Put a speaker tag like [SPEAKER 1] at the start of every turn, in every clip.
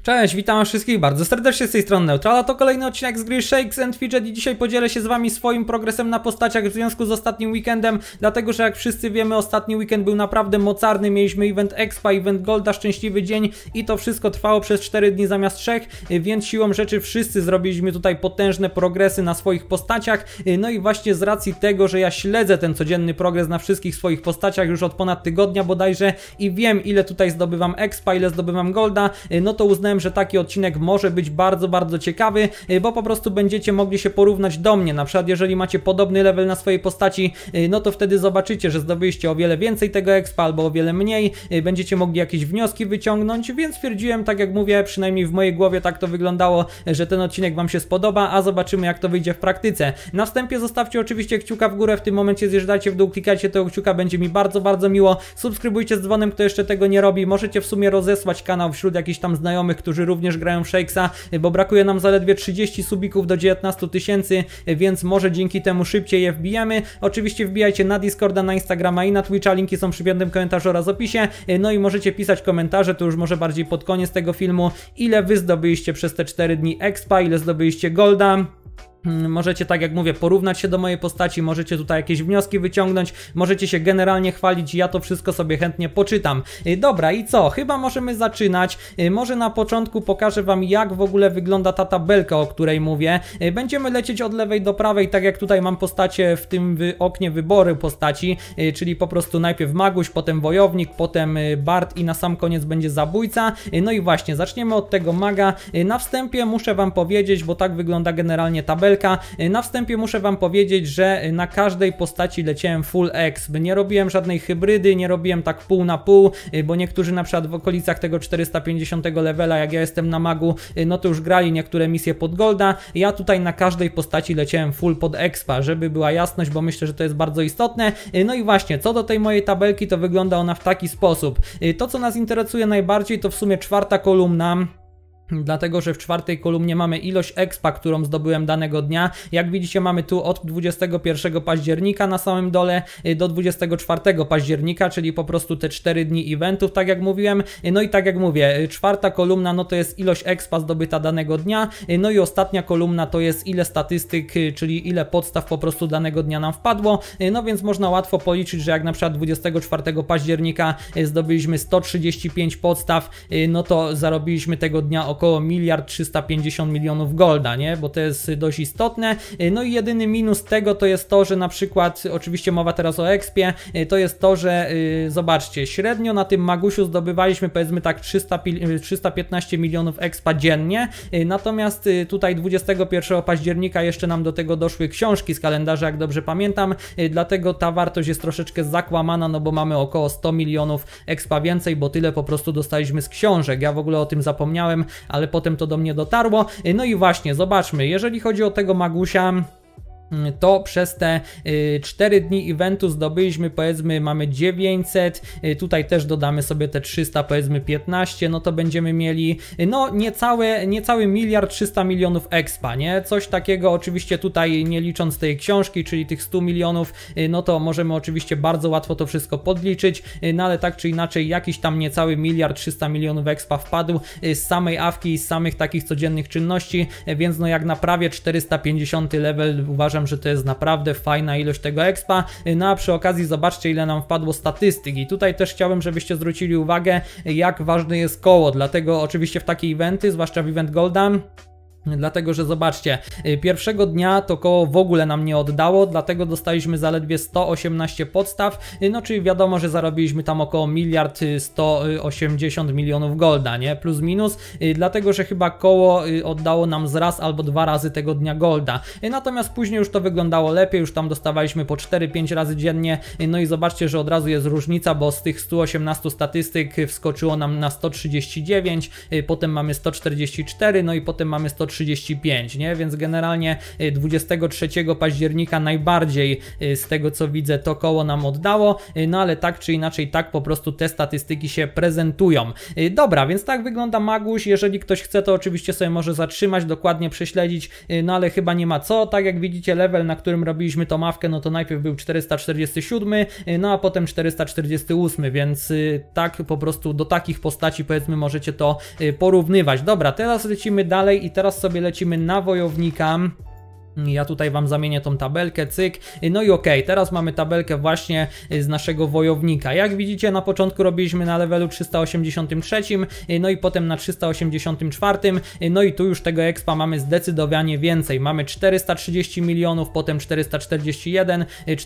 [SPEAKER 1] Cześć, witam wszystkich bardzo serdecznie z tej strony Neutrala, to kolejny odcinek z gry Shakes & Fidget i dzisiaj podzielę się z wami swoim progresem na postaciach w związku z ostatnim weekendem, dlatego że jak wszyscy wiemy, ostatni weekend był naprawdę mocarny, mieliśmy event Expa, event Golda, szczęśliwy dzień i to wszystko trwało przez 4 dni zamiast 3, więc siłą rzeczy wszyscy zrobiliśmy tutaj potężne progresy na swoich postaciach, no i właśnie z racji tego, że ja śledzę ten codzienny progres na wszystkich swoich postaciach już od ponad tygodnia bodajże i wiem, ile tutaj zdobywam Expa, ile zdobywam Golda, no to uznałem, że taki odcinek może być bardzo ciekawy, bo po prostu będziecie mogli się porównać do mnie. Na przykład jeżeli macie podobny level na swojej postaci, no to wtedy zobaczycie, że zdobyliście o wiele więcej tego expa albo o wiele mniej, będziecie mogli jakieś wnioski wyciągnąć, więc stwierdziłem, tak jak mówię, przynajmniej w mojej głowie tak to wyglądało, że ten odcinek wam się spodoba, a zobaczymy, jak to wyjdzie w praktyce. Na wstępie zostawcie oczywiście kciuka w górę, w tym momencie zjeżdżajcie w dół, klikajcie tego kciuka, będzie mi bardzo miło. Subskrybujcie z dzwonem, kto jeszcze tego nie robi. Możecie w sumie rozesłać kanał wśród jakichś tam znajomych, którzy również grają w Shakesa, bo brakuje nam zaledwie 30 subików do 19 000, więc może dzięki temu szybciej je wbijemy. Oczywiście wbijajcie na Discorda, na Instagrama i na Twitcha, linki są przy piętnym komentarzu oraz opisie. No i możecie pisać komentarze, to już może bardziej pod koniec tego filmu, ile wy zdobyliście przez te 4 dni expa, ile zdobyliście golda. Możecie, tak jak mówię, porównać się do mojej postaci, możecie tutaj jakieś wnioski wyciągnąć, możecie się generalnie chwalić, ja to wszystko sobie chętnie poczytam. Dobra, i co? Chyba możemy zaczynać. Może na początku pokażę wam, jak w ogóle wygląda ta tabelka, o której mówię. Będziemy lecieć od lewej do prawej, tak jak tutaj mam postacie w tym oknie wyboru postaci, czyli po prostu najpierw Maguś, potem Wojownik, potem Bard i na sam koniec będzie Zabójca. No i właśnie, zaczniemy od tego Maga. Na wstępie muszę wam powiedzieć, bo tak wygląda generalnie tabelka. Na wstępie muszę wam powiedzieć, że na każdej postaci leciałem full exp. Nie robiłem żadnej hybrydy, nie robiłem tak pół na pół, bo niektórzy na przykład w okolicach tego 450 levela, jak ja jestem na magu, no to już grali niektóre misje pod golda. Ja tutaj na każdej postaci leciałem full pod expa, żeby była jasność, bo myślę, że to jest bardzo istotne. No i właśnie, co do tej mojej tabelki, to wygląda ona w taki sposób. To, co nas interesuje najbardziej, to w sumie czwarta kolumna. Dlatego, że w czwartej kolumnie mamy ilość expa, którą zdobyłem danego dnia. Jak widzicie, mamy tu od 21 października na samym dole do 24 października, czyli po prostu te 4 dni eventów, tak jak mówiłem. No i tak jak mówię, czwarta kolumna no to jest ilość expa zdobyta danego dnia. No i ostatnia kolumna to jest ile statystyk, czyli ile podstaw po prostu danego dnia nam wpadło. No więc można łatwo policzyć, że jak na przykład 24 października zdobyliśmy 135 podstaw, no to zarobiliśmy tego dnia około 1 350 000 000 golda, nie? Bo to jest dość istotne. No i jedyny minus tego to jest to, że na przykład, oczywiście mowa teraz o expie, to jest to, że zobaczcie, średnio na tym Magusiu zdobywaliśmy powiedzmy tak 315 milionów expa dziennie, natomiast tutaj 21 października jeszcze nam do tego doszły książki z kalendarza, jak dobrze pamiętam, dlatego ta wartość jest troszeczkę zakłamana, no bo mamy około 100 milionów expa więcej, bo tyle po prostu dostaliśmy z książek. Ja w ogóle o tym zapomniałem, ale potem to do mnie dotarło. No i właśnie, zobaczmy, jeżeli chodzi o tego Magusia, to przez te 4 dni eventu zdobyliśmy, powiedzmy, mamy 900, tutaj też dodamy sobie te 300, powiedzmy 15, no to będziemy mieli no niecały 1 300 000 000 expa, nie? Coś takiego, oczywiście tutaj nie licząc tej książki, czyli tych 100 milionów, no to możemy oczywiście bardzo łatwo to wszystko podliczyć, no ale tak czy inaczej jakiś tam niecały 1 300 000 000 expa wpadł z samej awki i z samych takich codziennych czynności, więc no jak na prawie 450 level uważam, że to jest naprawdę fajna ilość tego expa. No a przy okazji zobaczcie, ile nam wpadło statystyk i tutaj też chciałbym, żebyście zwrócili uwagę, jak ważne jest koło, dlatego oczywiście w takie eventy, zwłaszcza w event Golda, dlatego, że zobaczcie, pierwszego dnia to koło w ogóle nam nie oddało, dlatego dostaliśmy zaledwie 118 podstaw, no czyli wiadomo, że zarobiliśmy tam około 1 180 000 000 golda, nie? Plus minus, dlatego, że chyba koło oddało nam z raz albo 2 razy tego dnia golda. Natomiast później już to wyglądało lepiej, już tam dostawaliśmy po 4-5 razy dziennie, no i zobaczcie, że od razu jest różnica, bo z tych 118 statystyk wskoczyło nam na 139, potem mamy 144, no i potem mamy 140 135, nie? Więc generalnie 23 października najbardziej z tego co widzę to koło nam oddało, no ale tak czy inaczej tak po prostu te statystyki się prezentują. Dobra, więc tak wygląda Maguś. Jeżeli ktoś chce, to oczywiście sobie może zatrzymać, dokładnie prześledzić, no ale chyba nie ma co. Tak jak widzicie, level, na którym robiliśmy tą mawkę, no to najpierw był 447, no a potem 448, więc tak po prostu do takich postaci powiedzmy możecie to porównywać. Dobra, teraz lecimy dalej i teraz sobie lecimy na wojownika. Ja tutaj wam zamienię tą tabelkę, cyk. No i okej, teraz mamy tabelkę właśnie z naszego wojownika. Jak widzicie, na początku robiliśmy na levelu 383, no i potem na 384, no i tu już tego expa mamy zdecydowanie więcej. Mamy 430 milionów, potem 441,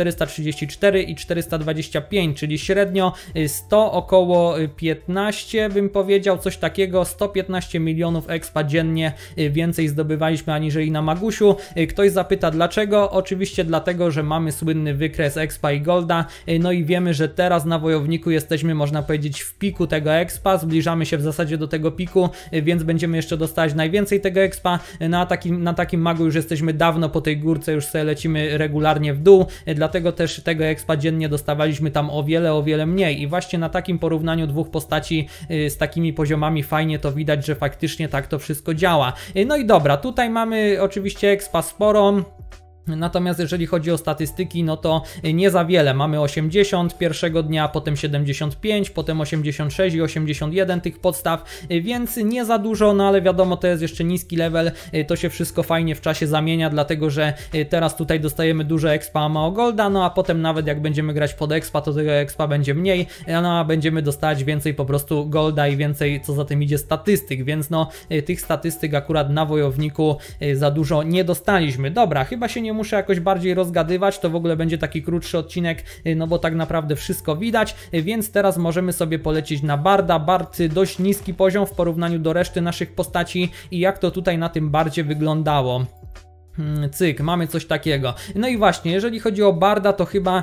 [SPEAKER 1] 434 i 425, czyli średnio 100 około 15 bym powiedział, coś takiego, 115 milionów expa dziennie więcej zdobywaliśmy aniżeli na Magusiu. Ktoś zapyta dlaczego? Oczywiście dlatego, że mamy słynny wykres expa i golda, no i wiemy, że teraz na wojowniku jesteśmy, można powiedzieć, w piku tego expa, zbliżamy się w zasadzie do tego piku, więc będziemy jeszcze dostawać najwięcej tego expa. Na takim magu już jesteśmy dawno po tej górce, już sobie lecimy regularnie w dół, dlatego też tego expa dziennie dostawaliśmy tam o wiele mniej i właśnie na takim porównaniu dwóch postaci z takimi poziomami fajnie to widać, że faktycznie tak to wszystko działa. No i dobra, tutaj mamy oczywiście expa sporo. Natomiast jeżeli chodzi o statystyki, no to nie za wiele. Mamy 80 pierwszego dnia, potem 75, potem 86 i 81 tych podstaw, więc nie za dużo, no ale wiadomo, to jest jeszcze niski level, to się wszystko fajnie w czasie zamienia, dlatego że teraz tutaj dostajemy dużo expa, mało golda, no a potem nawet jak będziemy grać pod expa, to tego expa będzie mniej, no a będziemy dostawać więcej po prostu golda i więcej, co za tym idzie, statystyk, więc no tych statystyk akurat na wojowniku za dużo nie dostaliśmy. Dobra, chyba się nie muszę jakoś bardziej rozgadywać, to w ogóle będzie taki krótszy odcinek, no bo tak naprawdę wszystko widać, więc teraz możemy sobie polecieć na Barda. Bard dość niski poziom w porównaniu do reszty naszych postaci i jak to tutaj na tym Bardzie wyglądało. Cyk, mamy coś takiego. No i właśnie, jeżeli chodzi o Barda, to chyba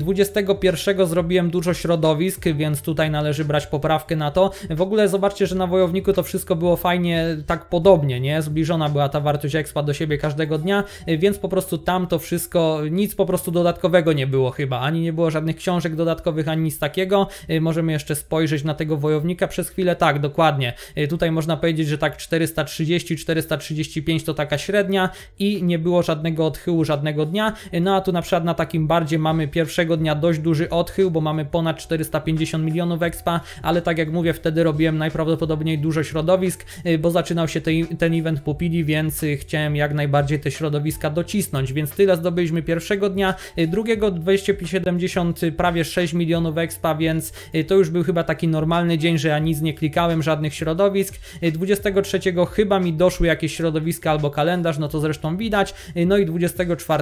[SPEAKER 1] 21 zrobiłem dużo środowisk, więc tutaj należy brać poprawkę na to. W ogóle zobaczcie, że na wojowniku to wszystko było fajnie tak podobnie, nie? Zbliżona była ta wartość expa do siebie każdego dnia, więc po prostu tam to wszystko, nic po prostu dodatkowego nie było chyba, ani nie było żadnych książek dodatkowych, ani nic takiego. Możemy jeszcze spojrzeć na tego wojownika przez chwilę, tak, dokładnie. Tutaj można powiedzieć, że tak 430, 435 to taka średnia i nie było żadnego odchyłu żadnego dnia, no a tu na przykład na takim bardzie mamy pierwszego dnia dość duży odchył, bo mamy ponad 450 milionów expa, ale tak jak mówię, wtedy robiłem najprawdopodobniej dużo środowisk, bo zaczynał się ten event pupili, więc chciałem jak najbardziej te środowiska docisnąć, więc tyle zdobyliśmy pierwszego dnia, drugiego 270 prawie 6 milionów expa, więc to już był chyba taki normalny dzień, że ja nic nie klikałem, żadnych środowisk. 23 chyba mi doszły jakieś środowiska albo kalendarz, no to zresztą widać, no i 24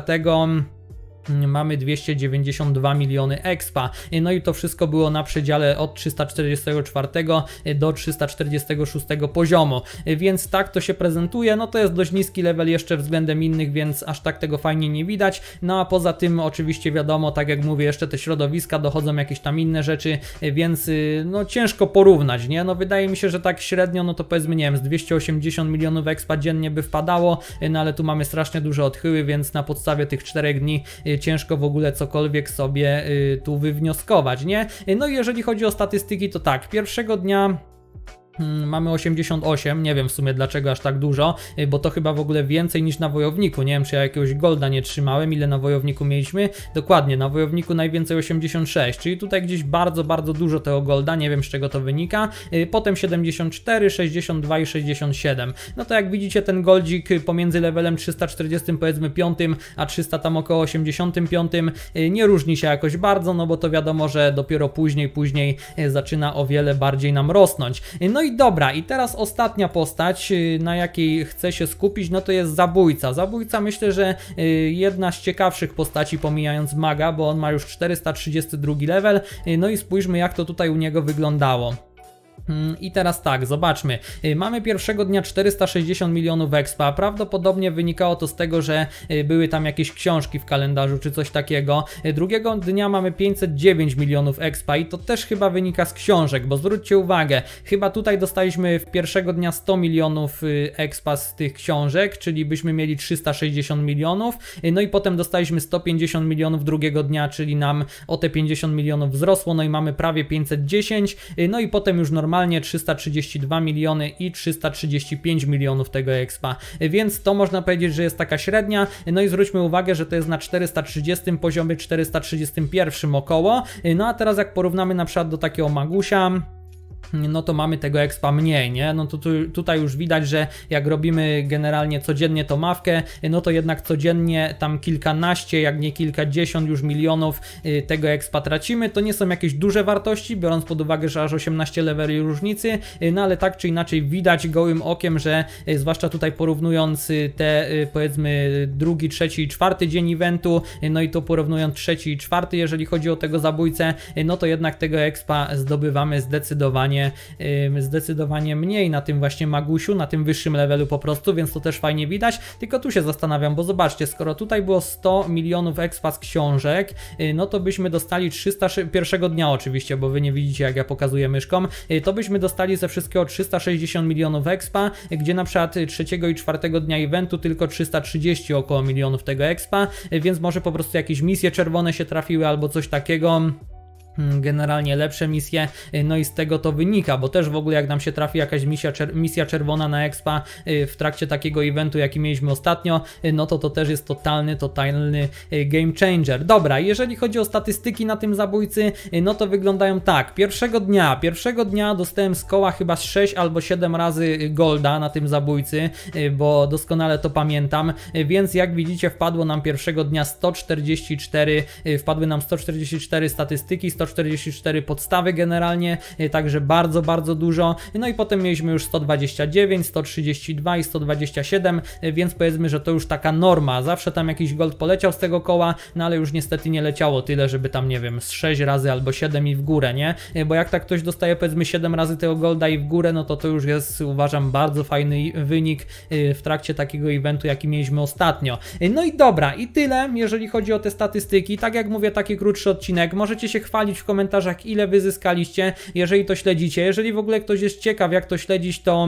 [SPEAKER 1] mamy 292 miliony expa, no i to wszystko było na przedziale od 344 do 346 poziomu, więc tak to się prezentuje. No to jest dość niski level jeszcze względem innych, więc aż tak tego fajnie nie widać, no a poza tym oczywiście wiadomo, tak jak mówię, jeszcze te środowiska, dochodzą jakieś tam inne rzeczy, więc no ciężko porównać, nie? No wydaje mi się, że tak średnio, no to powiedzmy, nie wiem, z 280 milionów expa dziennie by wpadało, no ale tu mamy strasznie duże odchyły, więc na podstawie tych 4 dni ciężko w ogóle cokolwiek sobie tu wywnioskować, nie? No i jeżeli chodzi o statystyki, to tak, pierwszego dnia mamy 88, nie wiem w sumie dlaczego aż tak dużo, bo to chyba w ogóle więcej niż na wojowniku, nie wiem czy ja jakiegoś golda nie trzymałem, ile na wojowniku mieliśmy, dokładnie, na wojowniku najwięcej 86, czyli tutaj gdzieś bardzo dużo tego golda, nie wiem z czego to wynika, potem 74, 62 i 67, no to jak widzicie ten goldzik pomiędzy levelem 340 powiedzmy 5, a 300 tam około 85 nie różni się jakoś bardzo, no bo to wiadomo, że dopiero później zaczyna o wiele bardziej nam rosnąć. No i dobra, i teraz ostatnia postać, na jakiej chcę się skupić, no to jest Zabójca. Zabójca myślę, że jedna z ciekawszych postaci, pomijając maga, bo on ma już 432 level, no i spójrzmy jak to tutaj u niego wyglądało. I teraz tak, zobaczmy, mamy pierwszego dnia 460 milionów expa, prawdopodobnie wynikało to z tego, że były tam jakieś książki w kalendarzu czy coś takiego. Drugiego dnia mamy 509 milionów expa i to też chyba wynika z książek, bo zwróćcie uwagę, chyba tutaj dostaliśmy w pierwszego dnia 100 milionów expa z tych książek, czyli byśmy mieli 360 milionów, no i potem dostaliśmy 150 milionów drugiego dnia, czyli nam o te 50 milionów wzrosło, no i mamy prawie 510, no i potem już normalnie 332 miliony i 335 milionów tego expa, więc to można powiedzieć, że jest taka średnia. No i zwróćmy uwagę, że to jest na 430 poziomie, 431 około. No a teraz jak porównamy na przykład do takiego Magusia, no to mamy tego expa mniej, nie? No to tutaj już widać, że jak robimy generalnie codziennie tą mawkę, no to jednak codziennie tam kilkanaście, jak nie kilkadziesiąt już milionów tego expa tracimy. To nie są jakieś duże wartości, biorąc pod uwagę, że aż 18 leveli różnicy, no ale tak czy inaczej widać gołym okiem, że zwłaszcza tutaj porównując te powiedzmy drugi, trzeci i czwarty dzień eventu, no i to porównując trzeci i czwarty, jeżeli chodzi o tego zabójcę, no to jednak tego expa zdobywamy zdecydowanie mniej na tym właśnie Magusiu, na tym wyższym levelu po prostu, więc to też fajnie widać. Tylko tu się zastanawiam, bo zobaczcie, skoro tutaj było 100 milionów expa z książek, no to byśmy dostali 300 pierwszego dnia oczywiście, bo wy nie widzicie jak ja pokazuję myszką, to byśmy dostali ze wszystkiego 360 milionów expa, gdzie na przykład trzeciego i czwartego dnia eventu tylko 330 około milionów tego expa, więc może po prostu jakieś misje czerwone się trafiły albo coś takiego. Generalnie lepsze misje, no i z tego to wynika, bo też w ogóle jak nam się trafi jakaś misja czerwona na expa w trakcie takiego eventu jaki mieliśmy ostatnio, no to też jest totalny game changer. Dobra, jeżeli chodzi o statystyki na tym zabójcy, no to wyglądają tak. Pierwszego dnia dostałem z koła chyba 6 albo 7 razy golda na tym zabójcy, bo doskonale to pamiętam, więc jak widzicie wpadło nam pierwszego dnia 144, wpadły nam 144 statystyki, 144 podstawy generalnie, także bardzo dużo. No i potem mieliśmy już 129, 132 i 127, więc powiedzmy, że to już taka norma. Zawsze tam jakiś gold poleciał z tego koła, no ale już niestety nie leciało tyle, żeby tam nie wiem, z 6 razy albo 7 i w górę, nie? Bo jak tak ktoś dostaje powiedzmy 7 razy tego golda i w górę, no to już jest, uważam, bardzo fajny wynik w trakcie takiego eventu, jaki mieliśmy ostatnio. No i dobra, i tyle, jeżeli chodzi o te statystyki. Tak jak mówię, taki krótszy odcinek. Możecie się chwalić w komentarzach, ile wy zyskaliście, jeżeli to śledzicie. Jeżeli w ogóle ktoś jest ciekaw, jak to śledzić, to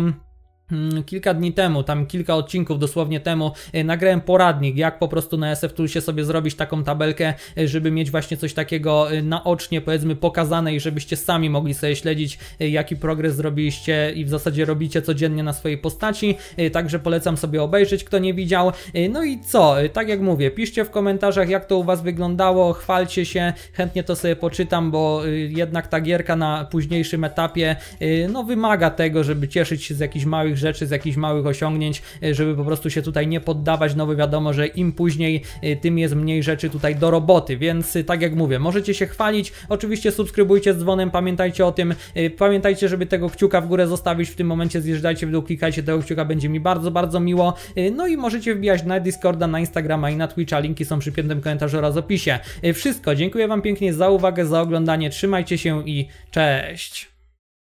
[SPEAKER 1] kilka dni temu, tam kilka odcinków dosłownie temu, nagrałem poradnik, jak po prostu na SF Toolsie sobie zrobić taką tabelkę, żeby mieć właśnie coś takiego naocznie powiedzmy pokazane i żebyście sami mogli sobie śledzić, jaki progres zrobiliście i w zasadzie robicie codziennie na swojej postaci, także polecam sobie obejrzeć, kto nie widział. No i co, tak jak mówię, piszcie w komentarzach, jak to u was wyglądało, chwalcie się, chętnie to sobie poczytam, bo jednak ta gierka na późniejszym etapie no wymaga tego, żeby cieszyć się z jakichś małych rzeczy, z jakichś małych osiągnięć, żeby po prostu się tutaj nie poddawać, no bo wiadomo, że im później, tym jest mniej rzeczy tutaj do roboty, więc tak jak mówię, możecie się chwalić, oczywiście subskrybujcie z dzwonem, pamiętajcie o tym, pamiętajcie, żeby tego kciuka w górę zostawić, w tym momencie zjeżdżajcie w dół, klikajcie tego kciuka, będzie mi bardzo miło, no i możecie wbijać na Discorda, na Instagrama i na Twitcha, linki są przy piętym komentarzu oraz opisie. Wszystko, dziękuję wam pięknie za uwagę, za oglądanie, trzymajcie się i cześć!